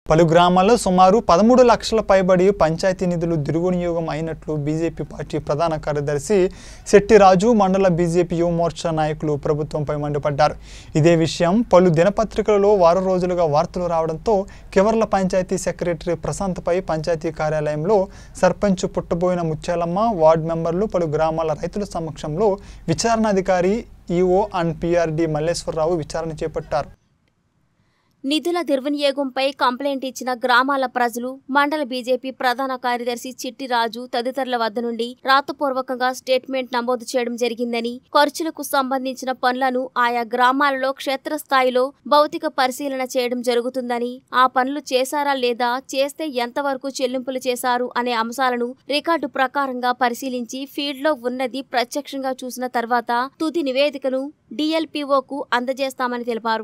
పలు గ్రామాల్లో సుమారు 13 లక్షల పైబడి పంచాయతీ నిధులు దుర్వినియోగం అయినట్లు బీజేపీ పార్టీ ప్రధాన కార్యదర్శి శెట్టి రాజు మండల బీజేపీ యువ మోర్చా నాయకులు ప్రభుత్వంపై మండిపడ్డారు. ఇదే విషయం పలు దినపత్రికలలో వారం రోజులుగా వార్తలు రావడంతో కివర్ల పంచాయతీ సెక్రటరీ ప్రశాంత్పై పంచాయతీ కార్యాలయంలో సర్పంచ్ పుట్టబోయిన ముత్యాలమ్మ, వార్డు మెంబర్లు, పలు గ్రామాల రైతుల సమక్షంలో విచారణాధికారి ఈఓ అండ్ పిఆర్డి మల్లేశ్వరరావు విచారణ చేపట్టారు. నిధుల దుర్వినియోగంపై కంప్లైంట్ ఇచ్చిన గ్రామాల ప్రజలు మండల బీజేపీ ప్రధాన కార్యదర్శి చిట్టి రాజు తదితరుల వద్ద నుండి రాతపూర్వకంగా స్టేట్మెంట్ నమోదు చేయడం జరిగిందని, ఖర్చులకు సంబంధించిన పనులను ఆయా గ్రామాలలో క్షేత్రస్థాయిలో భౌతిక పరిశీలన చేయడం జరుగుతుందని, ఆ పనులు చేశారా లేదా, చేస్తే ఎంతవరకు చెల్లింపులు చేశారు అనే అంశాలను రికార్డు ప్రకారంగా పరిశీలించి ఫీల్డ్లో ఉన్నది ప్రత్యక్షంగా చూసిన తర్వాత తుది నివేదికను డిఎల్పిఓకు అందజేస్తామని తెలిపారు.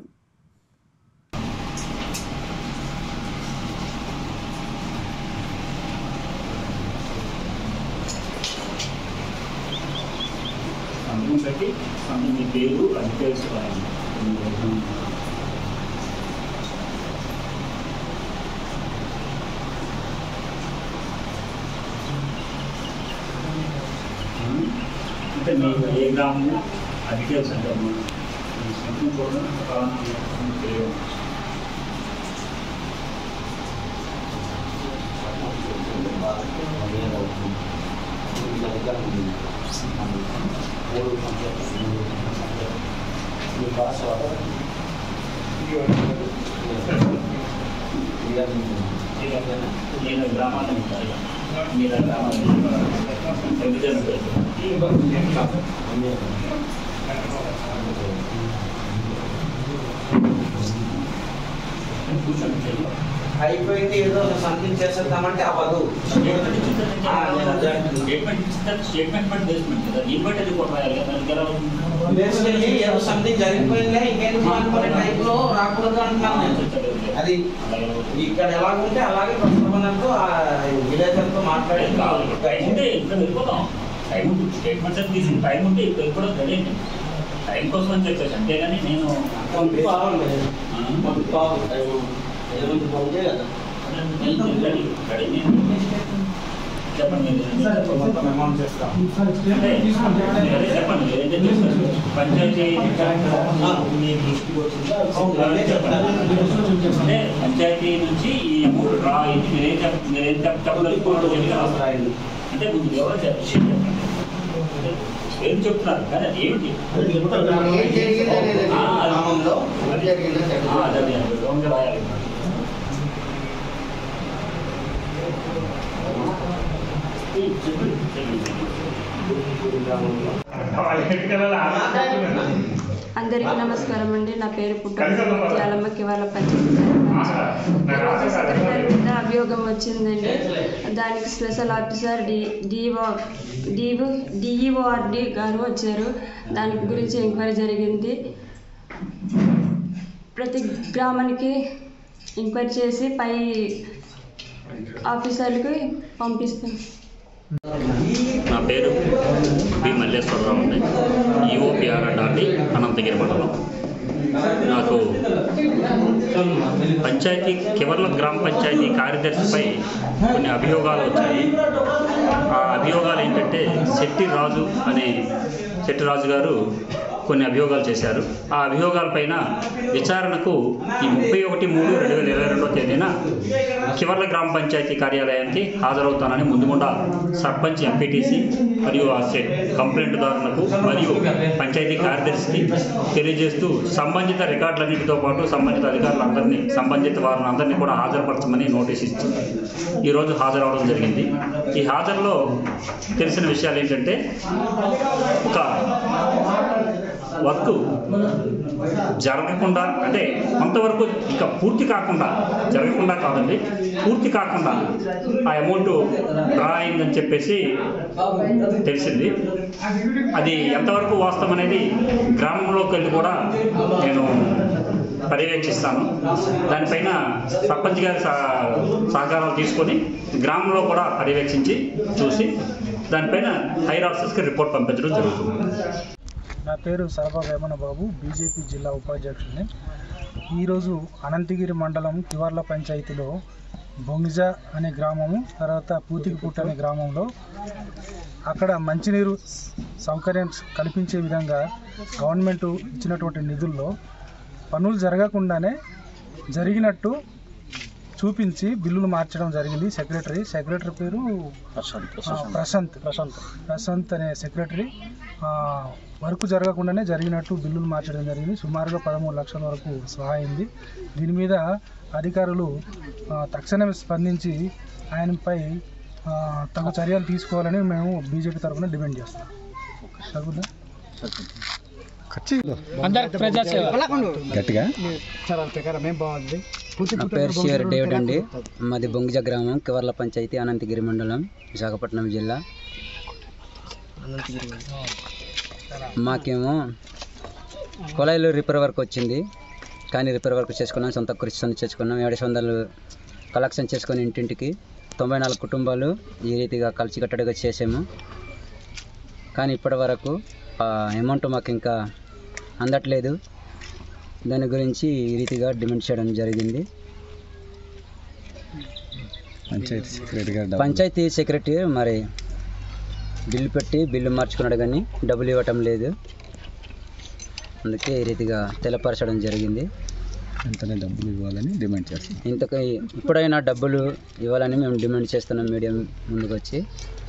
బట్టి మీ పేరు అది తెలుసుకోవాలి. అంటే మీకు ఏ గ్రామము అది తెలుసు అంటే కూడా నేను గ్రామాన్ని మీరు గ్రామాన్ని అయిపోయింది, ఏదో సంథింగ్ చేసేద్దామంటే అవ్వదు. బేసికల్లీ ఏదో సంథింగ్ జరిగిపోయిందే, ఇంకేంటి అనుకునే టైంలో రాకూడదు అంటున్నాను. అది ఇక్కడ ఎలాగుంటే అలాగే ప్రస్తుతానికి విలేకరులతో మాట్లాడి టైం ఉంటే ఇప్పుడు కూడా తెలియదు, టైం కోసం అని చెప్పేసి. అంతేగాని నేను చెప్పండి పంచాయతీ పంచాయతీ నుంచి ఈ అమౌంట్ రా ఇది మీరేం చెప్పదలుచుకోవడం అంటే ముందు ఎవరు విషయం చెప్పండి, ఏం చెప్తున్నారు కానీ అది ఏమిటి రాయాలి. అందరికీ నమస్కారం అండి. నా పేరు పుట్టబోయిన ముత్యాలమ్మ, కివర్ల పంచాయతీ సెక్రటరీ మీద అభియోగం వచ్చిందండి. దానికి స్పెషల్ ఆఫీసర్ డిఈఓఆర్డి గారు వచ్చారు. దాని గురించి ఎంక్వైరీ జరిగింది. ప్రతి గ్రామానికి ఎంక్వైరీ చేసి పై ఆఫీసర్లకు పంపిస్తాం. నా పేరు పి మల్లేశ్వరరావు అండి, ఈఓపిఆర్డి అనంతగిరి మండలం. నాకు పంచాయతీ కివర్ల గ్రామ పంచాయతీ కార్యదర్శిపై కొన్ని అభియోగాలు వచ్చాయి. ఆ అభియోగాలు ఏంటంటే శెట్టి రాజు గారు కొన్ని అభియోగాలు చేశారు. ఆ అభియోగాలపైన విచారణకు ఈ 31/3/2022 తేదీన కివర్ల గ్రామ పంచాయతీ కార్యాలయానికి హాజరవుతానని ముందుగుండా సర్పంచ్, ఎంపీటీసీ మరియు ఆ కంప్లైంట్దారులకు మరియు పంచాయతీ కార్యదర్శికి తెలియజేస్తూ సంబంధిత రికార్డులన్నింటితో పాటు సంబంధిత అధికారులందరినీ, సంబంధిత వారిని అందరినీ కూడా హాజరుపరచమని నోటీస్ ఇచ్చి ఈరోజు హాజరవడం జరిగింది. ఈ హాజరులో తెలిసిన విషయాలు ఏంటంటే, ఒక వర్క్ జరగకుండా, అంటే కొంతవరకు ఇంకా పూర్తి కాకుండా, జరగకుండా కాదండి, పూర్తి కాకుండా ఆ అమౌంట్ డ్రా అయిందని చెప్పేసి తెలిసింది. అది ఎంతవరకు వాస్తవం అనేది గ్రామంలోకి వెళ్ళి కూడా నేను పర్యవేక్షిస్తాను. దానిపైన సర్పంచ్ గారి సహకారాలు తీసుకొని గ్రామంలో కూడా పర్యవేక్షించి చూసి దానిపైన హైయర్ ఆఫీసర్స్కి రిపోర్ట్ పంపించడం జరుగుతుంది. నా పేరు సరఫా వేమన బాబు, బీజేపీ జిల్లా ఉపాధ్యక్షుడిని. ఈరోజు అనంతగిరి మండలం కివర్ల పంచాయతీలో బొంగిజ అనే గ్రామము, తర్వాత పూతికిపుట్ట అనే గ్రామంలో అక్కడ మంచినీరు సౌకర్యం కల్పించే విధంగా గవర్నమెంట్ ఇచ్చినటువంటి నిధుల్లో పనులు జరగకుండానే జరిగినట్టు చూపించి బిల్లులు మార్చడం జరిగింది. సెక్రటరీ పేరు ప్రశాంత్ అనే సెక్రటరీ వర్క్ జరగకుండానే జరిగినట్టు బిల్లులు మార్చడం జరిగింది. సుమారుగా 13 లక్షల వరకు సహాయింది. దీని మీద అధికారులు తక్షణమే స్పందించి ఆయనపై తగు చర్యలు తీసుకోవాలని మేము బీజేపీ తరఫున డిమాండ్ చేస్తాం. నా పేరు షేర్ డేవిడ్ అండి. మాది బొంగిజ గ్రామం, కివర్ల పంచాయతీ, అనంతగిరి మండలం, విశాఖపట్నం జిల్లా. మాకేమో కొలాయిలు రిపేర్ వర్క్ వచ్చింది, కానీ రిపేర్ వర్క్ చేసుకున్నాం, సొంత కృషి చేసుకున్నాం. 700 కలెక్షన్ చేసుకొని ఇంటింటికి 94 కుటుంబాలు ఈ రీతిగా కలిసికట్టుగా చేసాము. కానీ ఇప్పటి వరకు అమౌంట్ మాకు ఇంకా అందట్లేదు. దాని గురించి ఈ రీతిగా డిమాండ్ చేయడం జరిగింది. పంచాయతీ సెక్రటరీ మరి బిల్లు పెట్టి బిల్లు మార్చుకున్నాడు, కానీ డబ్బులు ఇవ్వటం లేదు. అందుకే ఈ రీతిగా తెలపరచడం జరిగింది. ఇంతనే డబ్బులు ఇవ్వాలని డిమాండ్ చేస్తాం. ఇప్పుడైనా డబ్బులు ఇవ్వాలని మేము డిమాండ్ చేస్తున్నాం. మీడియం ముందుకు వచ్చి